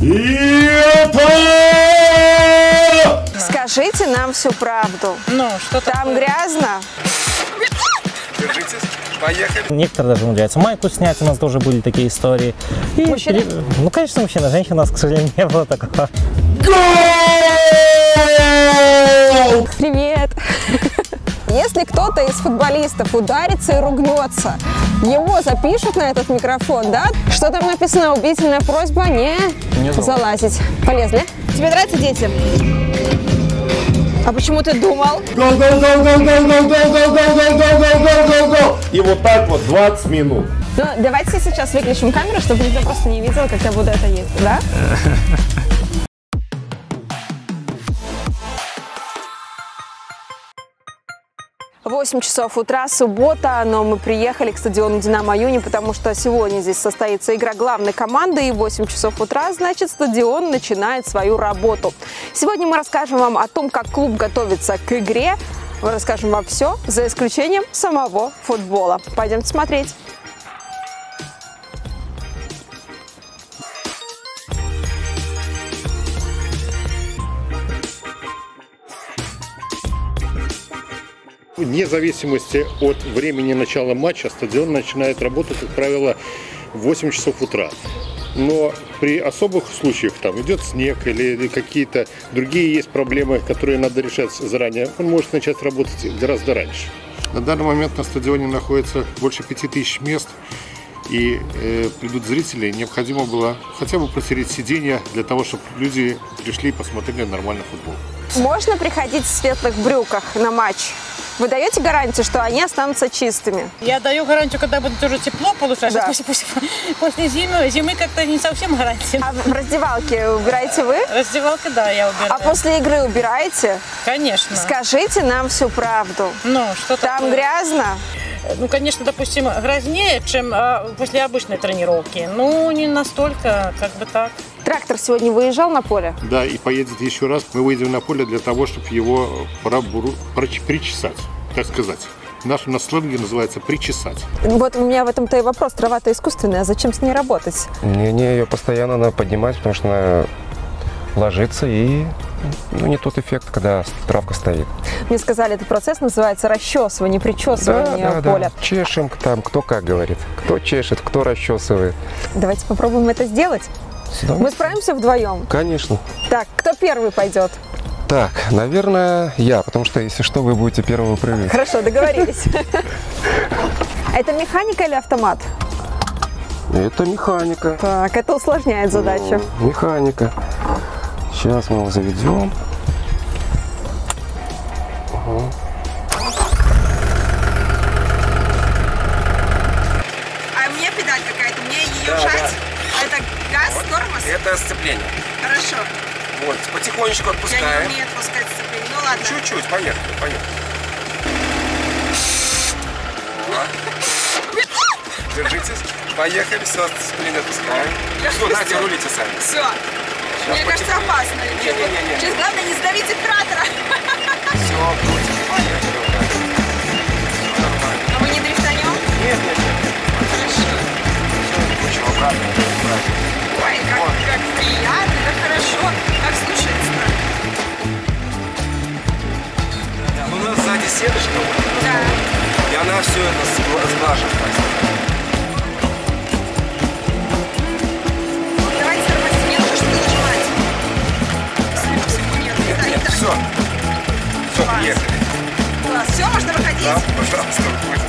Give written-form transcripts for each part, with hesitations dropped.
И это... Скажите нам всю правду. Ну, что там грязно? Держитесь, поехали. Некоторые даже умудряются майку снять, у нас тоже были такие истории. И ну, конечно, мужчина, женщина, у нас, к сожалению, не было такого. Привет! Если кто-то из футболистов ударится и ругнется, его запишут на этот микрофон, да? Что там написано? Убедительная просьба не залазить. Полезли? Тебе нравятся дети? А почему ты думал? И вот так вот 20 минут. Ну, давайте сейчас выключим камеру, чтобы никто просто не видел, как я буду это есть, да? 8 часов утра, суббота, но мы приехали к стадиону «Динамо Юни», потому что сегодня здесь состоится игра главной команды, и в 8 часов утра, значит, стадион начинает свою работу. Сегодня мы расскажем вам о том, как клуб готовится к игре, мы расскажем вам все, за исключением самого футбола. Пойдемте смотреть. Вне зависимости от времени начала матча стадион начинает работу, как правило, в 8 часов утра. Но при особых случаях, там идет снег или какие-то другие есть проблемы, которые надо решать заранее, он может начать работать гораздо раньше. На данный момент на стадионе находится больше 5000 мест, и придут зрители, необходимо было хотя бы протереть сиденья для того, чтобы люди пришли и посмотрели нормальный футбол. Можно приходить в светлых брюках на матч? Вы даете гарантию, что они останутся чистыми? Я даю гарантию, когда будет уже тепло получать. Да. После зимы как-то не совсем гарантия. А в раздевалке убираете вы? Раздевалка, да, я убираю. А после игры убираете? Конечно. Скажите нам всю правду. Ну, что там такое? Грязно? Ну, конечно, допустим, грязнее, чем после обычной тренировки. Ну, не настолько, как бы так. Трактор сегодня выезжал на поле? Да, и поедет еще раз. Мы выйдем на поле для того, чтобы его причесать, так сказать. В нашем сленге называется причесать. Вот у меня в этом-то и вопрос. Трава-то искусственная, а зачем с ней работать? Не, ее постоянно надо поднимать, потому что она ложится и не тот эффект, когда травка стоит. Мне сказали, этот процесс называется расчесывание, причесывание поля. Да. Чешем там, кто как говорит. Кто чешет, кто расчесывает. Давайте попробуем это сделать. Мы справимся вдвоем? Конечно. Так, кто первый пойдет? Так, наверное, я, потому что, если что, вы будете первым выпрыгивать. Хорошо, договорились. Это механика или автомат? Это механика. Так, это усложняет задачу. Механика. Сейчас мы его заведем. А у меня педаль какая-то, мне ее жать? Это газ, тормоз? Это сцепление. Хорошо. Вот, потихонечку отпускаем. Я не умею отпускать сцепление. Ну ладно. Чуть-чуть, поехали. Держитесь. Поехали, все, сцепление отпускаем. Все, Надя, рулите сами. Все. Мне кажется, опасно. Не-не-не. Сейчас главное не сдавите кратера. Все, поехали. А мы не дрифтанем? Нет. Хорошо. Все, обратно. Ой, как приятно, как хорошо, как слушается. У нас сзади сеточка, Да. и она все это сглаживает. Давайте тормозить, мне нужно что-то нажимать. Нет, все. Все, приехали. Класс, все, можно выходить? Да, пожалуйста, выходим.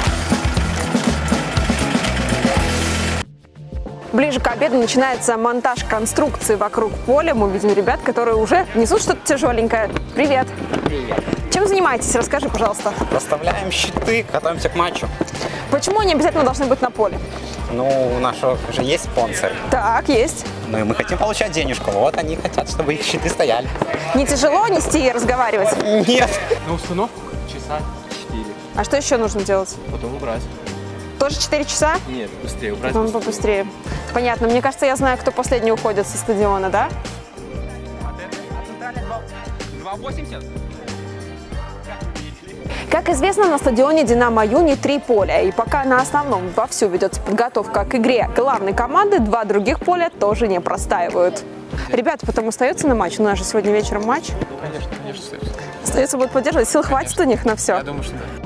Ближе к обеду начинается монтаж конструкции вокруг поля. Мы видим ребят, которые уже несут что-то тяжеленькое. Привет. Привет. Чем занимаетесь? Расскажи, пожалуйста. Расставляем щиты, готовимся к матчу. Почему они обязательно должны быть на поле? Ну, у нашего же есть спонсор. Так, есть. Ну и мы хотим получать денежку. Вот они хотят, чтобы их щиты стояли. Не тяжело нести и разговаривать? Нет. На установку часа 4. А что еще нужно делать? Потом убрать. Тоже 4 часа? Нет, быстрее убрать. Потом побыстрее. Понятно. Мне кажется, я знаю, кто последний уходит со стадиона, да? 2,80? Как известно, на стадионе «Динамо Юни» 3 поля. И пока на основном вовсю ведется подготовка к игре главной команды, 2 других поля тоже не простаивают. Ребята потом остаются на матч? У нас же сегодня вечером матч. Конечно остается. Остается, будут поддерживать. Сил хватит у них на все? Я думаю, что да.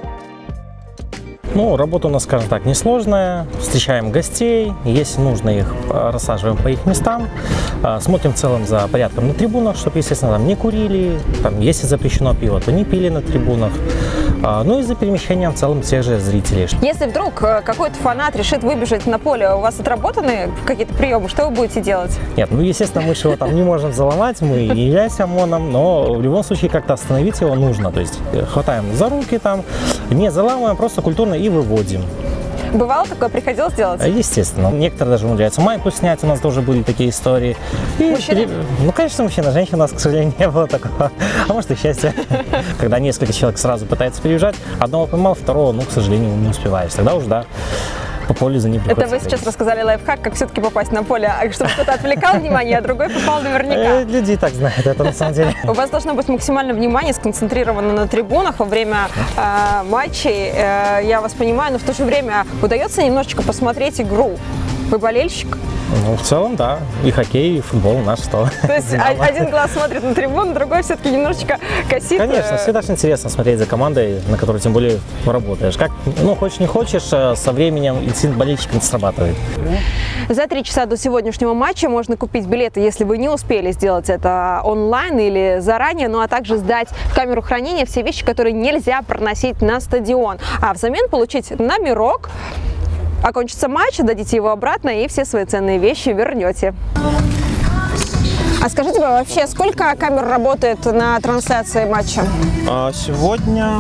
Ну, работа у нас, скажем так, несложная. Встречаем гостей, если нужно, их рассаживаем по их местам. Смотрим в целом за порядком на трибунах, чтобы, естественно, там не курили. Там, если запрещено пиво, то не пили на трибунах. Ну и за перемещением в целом тех же зрителей. Если вдруг какой-то фанат решит выбежать на поле, у вас отработаны какие-то приемы, что вы будете делать? Нет, ну, естественно, мы его там не можем заломать, мы не являемся ОМОНом, но в любом случае как-то остановить его нужно. То есть хватаем за руки там, не заламываем, просто культурно и выводим. Бывало такое? Приходилось делать? Естественно. Некоторые даже умудряются майку снять, у нас тоже были такие истории. Мужчины? Ну, конечно, мужчина, женщина, у нас, к сожалению, не было такого. А может и счастье. Когда несколько человек сразу пытается переезжать, одного поймал, второго, ну, к сожалению, не успеваешь. Тогда уж, да, по полю за ним приходится. Это вы сейчас рассказали лайфхак, как все-таки попасть на поле, чтобы кто-то отвлекал внимание, а другой попал наверняка. Люди и так знают это на самом деле. У вас должно быть максимальное внимание сконцентрировано на трибунах во время матчей. Я вас понимаю, но в то же время удается немножечко посмотреть игру. Вы болельщик? Ну, в целом, да. И хоккей, и футбол наш что. То есть один глаз смотрит на трибуну, другой все-таки немножечко косит. Конечно, всегда же интересно смотреть за командой, на которой тем более работаешь. Как, ну, хочешь не хочешь, со временем инстинкт болельщика срабатывает. За 3 часа до сегодняшнего матча можно купить билеты, если вы не успели сделать это онлайн или заранее, ну а также сдать в камеру хранения все вещи, которые нельзя проносить на стадион. А взамен получить номерок. Окончится матч, дадите его обратно и все свои ценные вещи вернете. А скажите, вообще, сколько камер работает на трансляции матча? Сегодня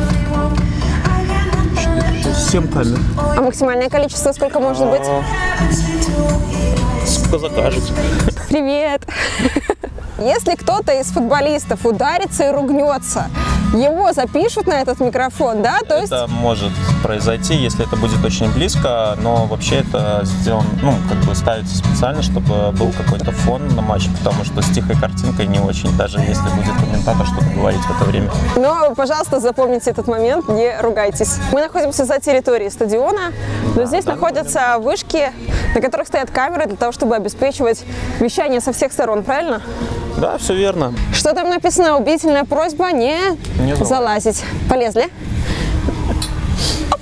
7 камер. А максимальное количество сколько может быть? Сколько закажете. Привет! Если кто-то из футболистов ударится и ругнется, его запишут на этот микрофон, да? То есть... Это может произойти, если это будет очень близко, но вообще это сделано, ну, как бы ставится специально, чтобы был какой-то фон на матче, потому что с тихой картинкой не очень, даже если будет комментатор что-то говорить в это время. Но, пожалуйста, запомните этот момент, не ругайтесь. Мы находимся за территорией стадиона, но здесь находятся вышки, на которых стоят камеры для того, чтобы обеспечивать вещание со всех сторон, правильно? Да, все верно. Что там написано? Убедительная просьба не залазить. Полезли? Оп.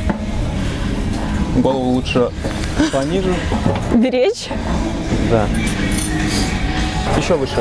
Голову лучше пониже. Беречь? Да. Еще выше.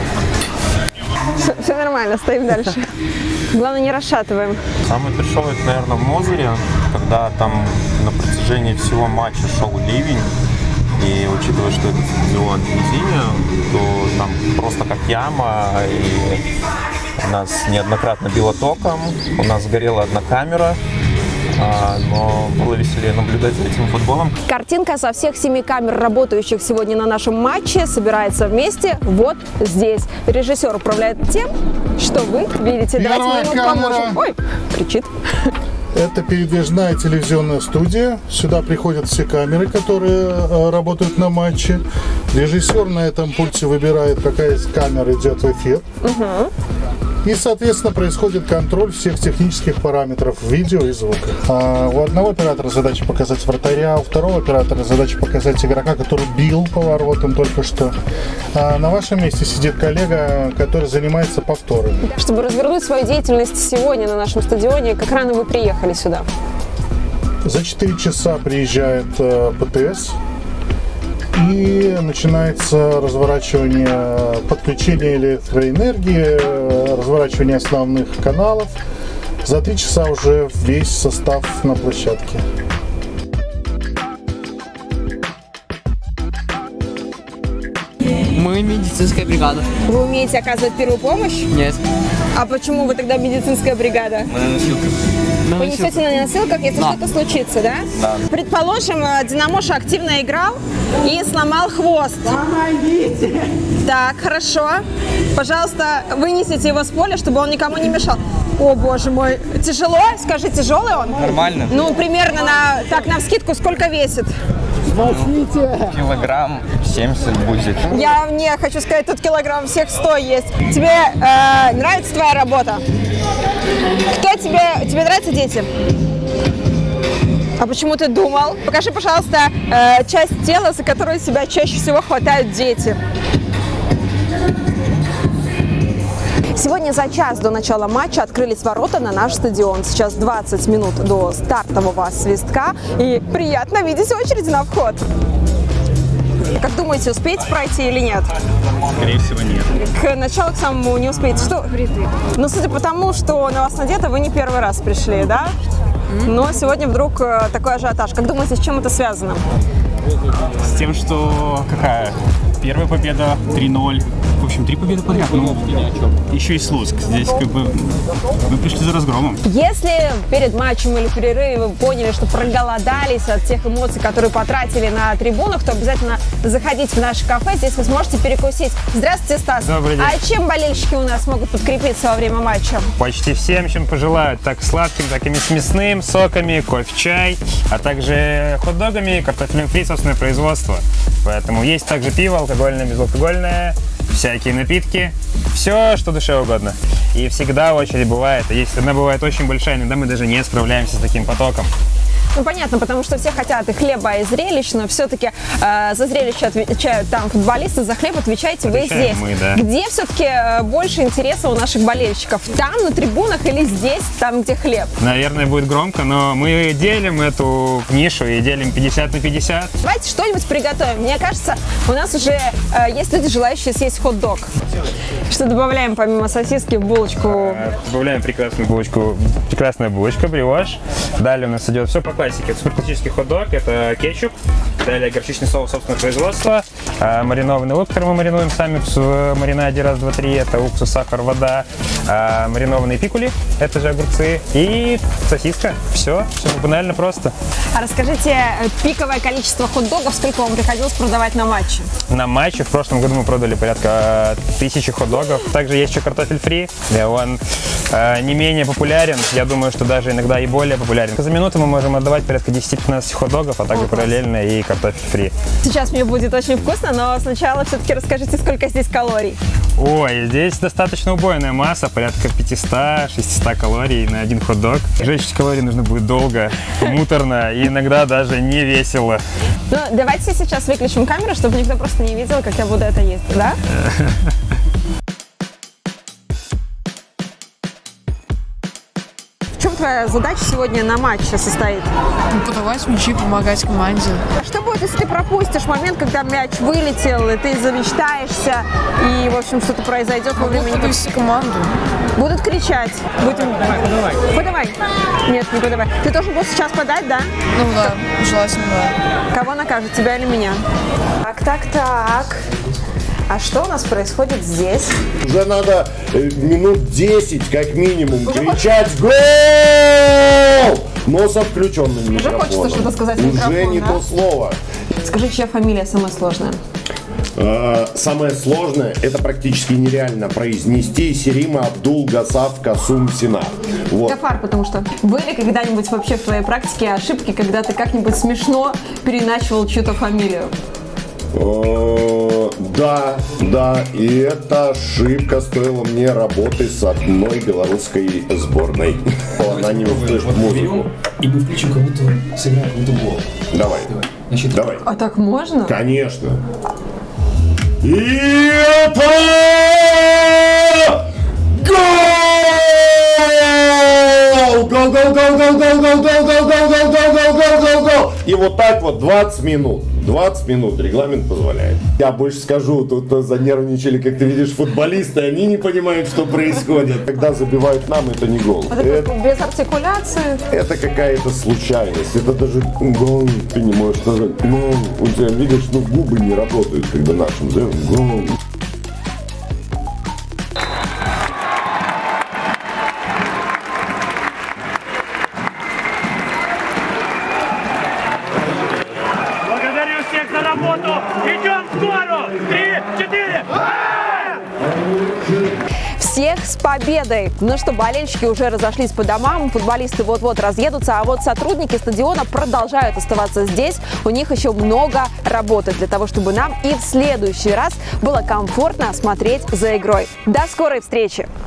Все нормально, стоим дальше. Главное, не расшатываем. Самый трешовый, наверное, в Мозыре, когда там на протяжении всего матча шел ливень. И учитывая, что это стадион низине, то там просто как яма, и нас неоднократно било током, у нас сгорела одна камера, но было веселее наблюдать за этим футболом. Картинка со всех 7 камер, работающих сегодня на нашем матче, собирается вместе вот здесь. Режиссер управляет тем, что вы видите. Давайте мы ему поможем. Ой, кричит. Это передвижная телевизионная студия. Сюда приходят все камеры, которые работают на матче. Режиссер на этом пульте выбирает, какая из камер идет в эфир. И, соответственно, происходит контроль всех технических параметров видео и звука. У одного оператора задача показать вратаря, у второго оператора задача показать игрока, который бил по воротам только что. А на вашем месте сидит коллега, который занимается повторами. Чтобы развернуть свою деятельность сегодня на нашем стадионе, как рано вы приехали сюда? За 4 часа приезжает ПТС. И начинается разворачивание, подключение электроэнергии, разворачивание основных каналов. За 3 часа уже весь состав на площадке. Мы медицинская бригада. Вы умеете оказывать первую помощь? Нет. А почему вы тогда медицинская бригада? Мы на носилках. Вы несете на носилках, если что-то случится, да? Да. Предположим, Динамоша активно играл и сломал хвост. Помогите! Так, хорошо. Пожалуйста, вынесите его с поля, чтобы он никому не мешал. О, боже мой. Тяжело? Скажи, тяжелый он? Нормально. Ну, примерно навскидку сколько весит? Килограмм 70 будет. Я не хочу сказать, тут килограмм всех 100 есть. Тебе нравится твоя работа? Тебе нравятся дети? А почему ты думал? Покажи, пожалуйста, часть тела, за которую себя чаще всего хватают дети. Сегодня за час до начала матча открылись ворота на наш стадион. Сейчас 20 минут до стартового свистка, и приятно видеть очередь на вход. Как думаете, успеете пройти или нет? Скорее всего, нет. К началу, к самому не успеете. Что? Ну, судя по тому, что на вас надето, вы не первый раз пришли, да? Но сегодня вдруг такой ажиотаж. Как думаете, с чем это связано? С тем, что какая? Первая победа 3-0. В общем, 3 победы подряд. Ну, еще и Слуцк. Здесь как бы мы пришли за разгромом. Если перед матчем или перерыве вы поняли, что проголодались от тех эмоций, которые потратили на трибунах, то обязательно заходите в наше кафе. Здесь вы сможете перекусить. Здравствуйте, Стас. Добрый день. А чем болельщики у нас могут подкрепиться во время матча? Почти всем, чем пожелают. Так сладким, так и с мясным, соками, кофе, чай, а также хот-догами, картофельным фри, собственное производство. Поэтому есть также пиво, алкогольное, безалкогольное, всякие напитки, все, что душе угодно. И всегда очередь бывает. Если она бывает очень большая, иногда мы даже не справляемся с таким потоком. Ну, понятно, потому что все хотят и хлеба, и зрелищ, но все-таки за зрелище отвечают там футболисты, за хлеб отвечаете вы здесь. Мы, да. Где все-таки больше интереса у наших болельщиков? Там, на трибунах, или здесь, там, где хлеб? Наверное, будет громко, но мы делим эту нишу и делим 50 на 50. Давайте что-нибудь приготовим. Мне кажется, у нас уже есть люди, желающие съесть хот-дог. Что добавляем помимо сосиски в булочку? Добавляем прекрасную булочку, прекрасная булочка, брioche. Далее у нас идет все по классике. Это суперклассический хот-дог, это кетчуп, далее горчичный соус собственного производства, маринованный лук, который мы маринуем сами в маринаде раз, два, три, это уксус, сахар, вода, маринованные пикули, это же огурцы, и сосиска. Все банально просто. А расскажите, пиковое количество хот-догов, сколько вам приходилось продавать на матче? На матче в прошлом году мы продали порядка 1000 хот-догов. Также есть еще картофель фри, он не менее популярен, я думаю, что даже иногда и более популярен. За минуту мы можем отдавать порядка 10-15 хот-догов, а также параллельно и картофель фри. Сейчас мне будет очень вкусно, но сначала все-таки расскажите, сколько здесь калорий. Ой, здесь достаточно убойная масса, порядка 500-600 калорий на один хот-дог. Жечь калорий нужно будет долго, муторно и иногда даже не весело. Ну, давайте сейчас выключим камеру, чтобы никто просто не видел, как я буду это есть, да? В чем твоя задача сегодня на матче состоит? Подавать мячи, помогать команде. А что будет, если ты пропустишь момент, когда мяч вылетел, и ты замечтаешься, и, в общем, что-то произойдет во время... Будут подвести команду. Будут кричать. Будем... Подавай. Нет, не подавай. Ты должен был сейчас подать, да? Ну да, желательно, да. Кого накажет, тебя или меня? Так. А что у нас происходит здесь? Уже надо минут 10 как минимум кричать «Гол!» Но со включенным микрофоном. Уже хочется что-то сказать в микрофон, Уже не да? то слово. Скажи, чья фамилия самая сложная? Самое сложное, это практически нереально произнести. Серима Абдул Гасав Касум Сина. Вот. Гафар, потому что были когда-нибудь вообще в твоей практике ошибки, когда ты как-нибудь смешно переначивал чью-то фамилию? Да, и эта ошибка стоила мне работы с одной белорусской сборной. Она не услышит музыку. И мы включим, как будто сыграем, как будто гол. Давай. Значит, давай. А так можно? Конечно. И это гол! Гол! И вот так вот 20 минут. 20 минут регламент позволяет. Я больше скажу, тут занервничали, как ты видишь, футболисты, они не понимают, что происходит. Когда забивают нам, это не гол. Это без артикуляции? Это какая-то случайность. Это даже гол, ты не можешь сказать. Гол. У тебя, видишь, губы не работают, когда нашим зовем гол. Всех С победой! Ну что, болельщики уже разошлись по домам, футболисты вот-вот разъедутся, а вот сотрудники стадиона продолжают оставаться здесь. У них еще много работы для того, чтобы нам и в следующий раз было комфортно смотреть за игрой. До скорой встречи!